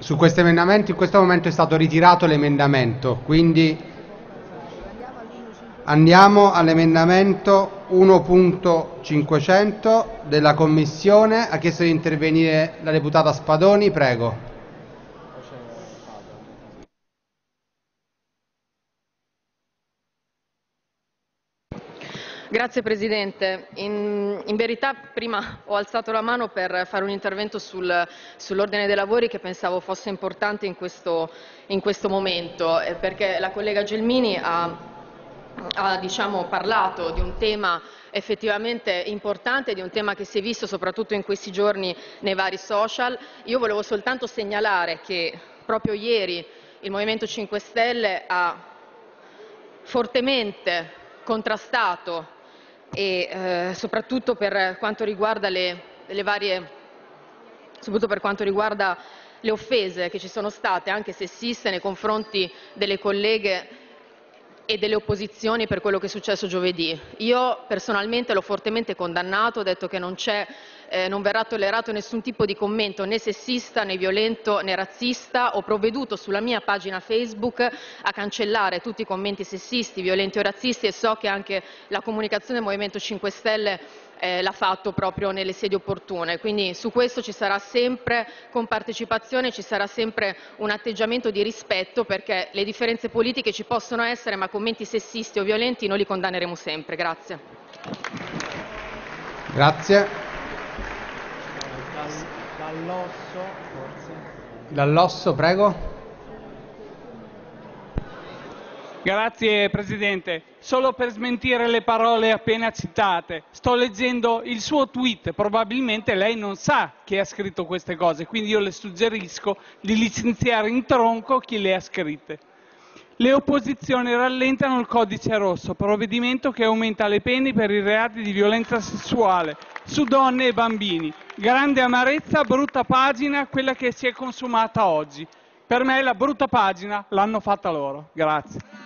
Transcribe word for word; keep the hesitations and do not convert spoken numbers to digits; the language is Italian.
Su questo emendamento in questo momento è stato ritirato l'emendamento, quindi andiamo all'emendamento uno punto cinquecento della Commissione. Ha chiesto di intervenire la deputata Spadoni, prego. Grazie Presidente. In, in verità prima ho alzato la mano per fare un intervento sul, sull'ordine dei lavori che pensavo fosse importante in questo, in questo momento, eh, perché la collega Gelmini ha, ha diciamo, parlato di un tema effettivamente importante, di un tema che si è visto soprattutto in questi giorni nei vari social. Io volevo soltanto segnalare che proprio ieri il Movimento cinque Stelle ha fortemente contrastato e eh, soprattutto per quanto riguarda le, le varie, soprattutto per quanto riguarda le offese che ci sono state, anche sessiste, nei confronti delle colleghe e delle opposizioni per quello che è successo giovedì. Io personalmente l'ho fortemente condannato, ho detto che non, c'è, eh, non verrà tollerato nessun tipo di commento né sessista né violento né razzista. Ho provveduto sulla mia pagina Facebook a cancellare tutti i commenti sessisti, violenti o razzisti e so che anche la comunicazione del Movimento cinque Stelle Eh, l'ha fatto proprio nelle sedi opportune, quindi su questo ci sarà sempre compartecipazione, ci sarà sempre un atteggiamento di rispetto, perché le differenze politiche ci possono essere, ma commenti sessisti o violenti noi li condanneremo sempre. Grazie. Grazie. Dall'Osso, prego. Grazie Presidente. Solo per smentire le parole appena citate, sto leggendo il suo tweet, probabilmente lei non sa chi ha scritto queste cose, quindi io le suggerisco di licenziare in tronco chi le ha scritte. Le opposizioni rallentano il codice rosso, provvedimento che aumenta le pene per i reati di violenza sessuale su donne e bambini. Grande amarezza, brutta pagina, quella che si è consumata oggi. Per me la brutta pagina l'hanno fatta loro. Grazie.